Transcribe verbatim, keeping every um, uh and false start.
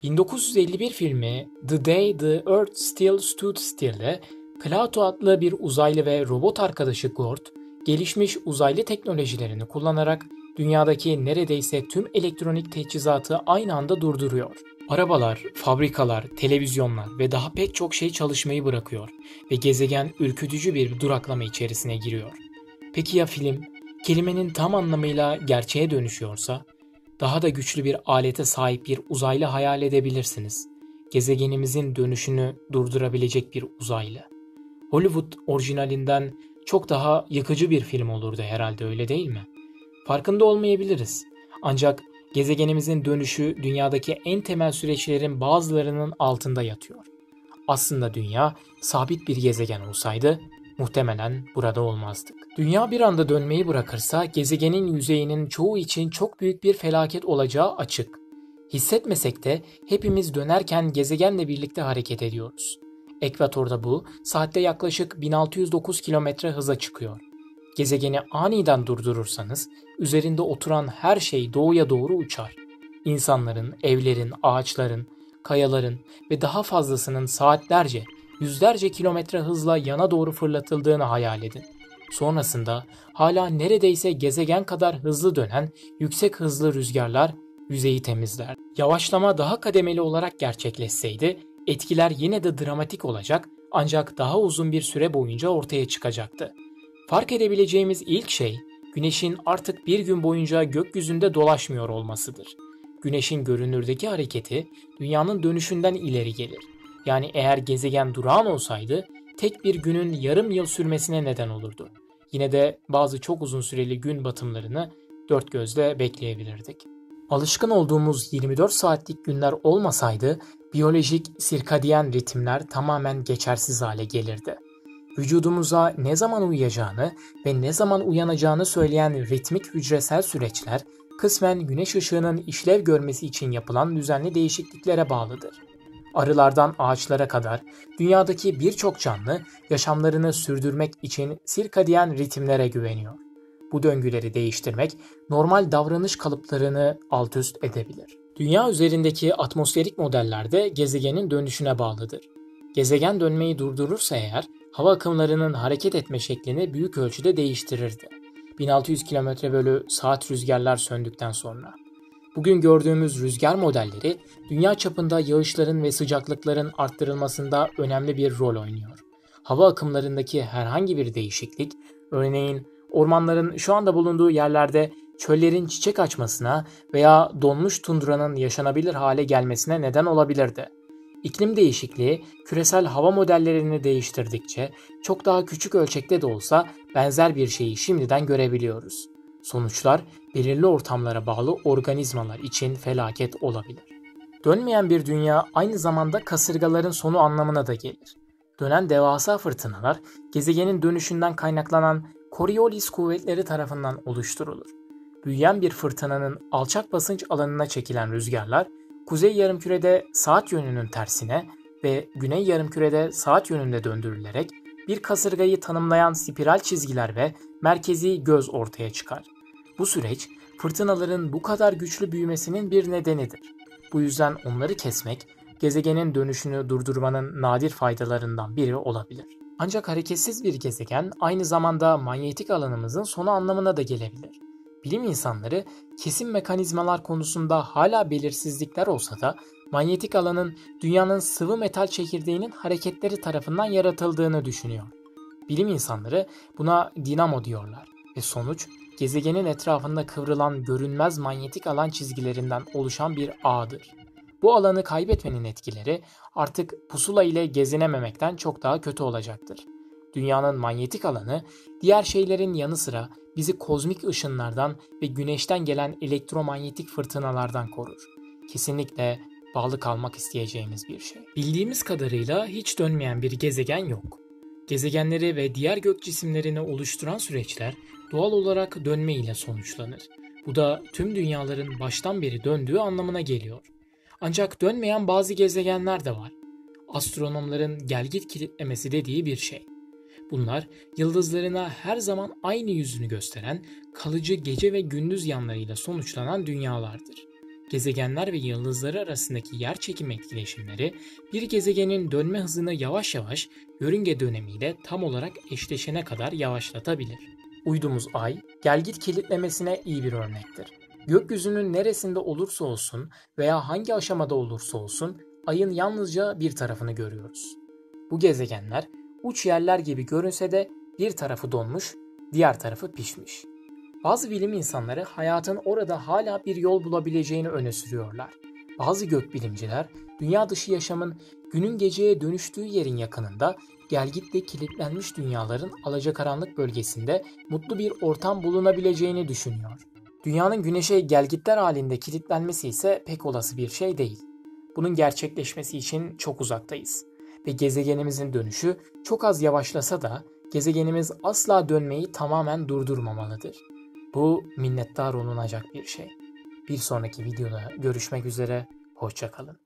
bin dokuz yüz elli bir filmi The Day the Earth Still Stood Still'de Plato adlı bir uzaylı ve robot arkadaşı Gord, gelişmiş uzaylı teknolojilerini kullanarak dünyadaki neredeyse tüm elektronik teçhizatı aynı anda durduruyor. Arabalar, fabrikalar, televizyonlar ve daha pek çok şey çalışmayı bırakıyor ve gezegen ürkütücü bir duraklama içerisine giriyor. Peki ya film, kelimenin tam anlamıyla gerçeğe dönüşüyorsa? Daha da güçlü bir alete sahip bir uzaylı hayal edebilirsiniz. Gezegenimizin dönüşünü durdurabilecek bir uzaylı. Hollywood orijinalinden çok daha yıkıcı bir film olurdu herhalde, öyle değil mi? Farkında olmayabiliriz. Ancak gezegenimizin dönüşü dünyadaki en temel süreçlerin bazılarının altında yatıyor. Aslında dünya sabit bir gezegen olsaydı muhtemelen burada olmazdık. Dünya bir anda dönmeyi bırakırsa gezegenin yüzeyinin çoğu için çok büyük bir felaket olacağı açık. Hissetmesek de hepimiz dönerken gezegenle birlikte hareket ediyoruz. Ekvatorda bu saatte yaklaşık bin altı yüz dokuz kilometre hıza çıkıyor. Gezegeni aniden durdurursanız üzerinde oturan her şey doğuya doğru uçar. İnsanların, evlerin, ağaçların, kayaların ve daha fazlasının saatlerce, yüzlerce kilometre hızla yana doğru fırlatıldığını hayal edin. Sonrasında hala neredeyse gezegen kadar hızlı dönen yüksek hızlı rüzgarlar yüzeyi temizler. Yavaşlama daha kademeli olarak gerçekleşseydi etkiler yine de dramatik olacak, ancak daha uzun bir süre boyunca ortaya çıkacaktı. Fark edebileceğimiz ilk şey, Güneş'in artık bir gün boyunca gökyüzünde dolaşmıyor olmasıdır. Güneş'in görünürdeki hareketi dünyanın dönüşünden ileri gelir. Yani eğer gezegen durağan olsaydı tek bir günün yarım yıl sürmesine neden olurdu. Yine de bazı çok uzun süreli gün batımlarını dört gözle bekleyebilirdik. Alışkın olduğumuz yirmi dört saatlik günler olmasaydı biyolojik sirkadiyen ritimler tamamen geçersiz hale gelirdi. Vücudumuza ne zaman uyuyacağını ve ne zaman uyanacağını söyleyen ritmik hücresel süreçler kısmen güneş ışığının işlev görmesi için yapılan düzenli değişikliklere bağlıdır. Arılardan ağaçlara kadar dünyadaki birçok canlı yaşamlarını sürdürmek için sirkadiyen ritimlere güveniyor. Bu döngüleri değiştirmek normal davranış kalıplarını alt üst edebilir. Dünya üzerindeki atmosferik modeller de gezegenin dönüşüne bağlıdır. Gezegen dönmeyi durdurursa eğer hava akımlarının hareket etme şeklini büyük ölçüde değiştirirdi. bin altı yüz kilometre bölü saat rüzgarlar söndükten sonra. Bugün gördüğümüz rüzgar modelleri dünya çapında yağışların ve sıcaklıkların arttırılmasında önemli bir rol oynuyor. Hava akımlarındaki herhangi bir değişiklik, örneğin ormanların şu anda bulunduğu yerlerde çöllerin çiçek açmasına veya donmuş tundranın yaşanabilir hale gelmesine neden olabilirdi. İklim değişikliği küresel hava modellerini değiştirdikçe çok daha küçük ölçekte de olsa benzer bir şeyi şimdiden görebiliyoruz. Sonuçlar belirli ortamlara bağlı organizmalar için felaket olabilir. Dönmeyen bir dünya aynı zamanda kasırgaların sonu anlamına da gelir. Dönen devasa fırtınalar gezegenin dönüşünden kaynaklanan Coriolis kuvvetleri tarafından oluşturulur. Büyüyen bir fırtınanın alçak basınç alanına çekilen rüzgarlar kuzey yarımkürede saat yönünün tersine ve güney yarımkürede saat yönünde döndürülerek bir kasırgayı tanımlayan spiral çizgiler ve merkezi göz ortaya çıkar. Bu süreç fırtınaların bu kadar güçlü büyümesinin bir nedenidir. Bu yüzden onları kesmek gezegenin dönüşünü durdurmanın nadir faydalarından biri olabilir. Ancak hareketsiz bir gezegen aynı zamanda manyetik alanımızın sonu anlamına da gelebilir. Bilim insanları kesin mekanizmalar konusunda hala belirsizlikler olsa da manyetik alanın dünyanın sıvı metal çekirdeğinin hareketleri tarafından yaratıldığını düşünüyor. Bilim insanları buna dinamo diyorlar ve sonuç gezegenin etrafında kıvrılan görünmez manyetik alan çizgilerinden oluşan bir ağdır. Bu alanı kaybetmenin etkileri artık pusula ile gezinememekten çok daha kötü olacaktır. Dünyanın manyetik alanı diğer şeylerin yanı sıra bizi kozmik ışınlardan ve güneşten gelen elektromanyetik fırtınalardan korur. Kesinlikle bağlı kalmak isteyeceğimiz bir şey. Bildiğimiz kadarıyla hiç dönmeyen bir gezegen yok. Gezegenleri ve diğer gök cisimlerini oluşturan süreçler doğal olarak dönme ile sonuçlanır. Bu da tüm dünyaların baştan beri döndüğü anlamına geliyor. Ancak dönmeyen bazı gezegenler de var. Astronomların gelgit kilitlemesi dediği bir şey. Bunlar yıldızlarına her zaman aynı yüzünü gösteren kalıcı gece ve gündüz yanlarıyla sonuçlanan dünyalardır. Gezegenler ve yıldızları arasındaki yerçekim etkileşimleri bir gezegenin dönme hızını yavaş yavaş yörünge dönemiyle tam olarak eşleşene kadar yavaşlatabilir. Uydumuz Ay, gelgit kilitlemesine iyi bir örnektir. Gökyüzünün neresinde olursa olsun veya hangi aşamada olursa olsun Ay'ın yalnızca bir tarafını görüyoruz. Bu gezegenler uç yerler gibi görünse de bir tarafı donmuş, diğer tarafı pişmiş. Bazı bilim insanları hayatın orada hala bir yol bulabileceğini öne sürüyorlar. Bazı gökbilimciler dünya dışı yaşamın günün geceye dönüştüğü yerin yakınında gelgitle kilitlenmiş dünyaların alacakaranlık bölgesinde mutlu bir ortam bulunabileceğini düşünüyor. Dünyanın güneşe gelgitler halinde kilitlenmesi ise pek olası bir şey değil. Bunun gerçekleşmesi için çok uzaktayız. Ve gezegenimizin dönüşü çok az yavaşlasa da gezegenimiz asla dönmeyi tamamen durdurmamalıdır. Bu minnettar olunacak bir şey. Bir sonraki videoda görüşmek üzere, hoşça kalın.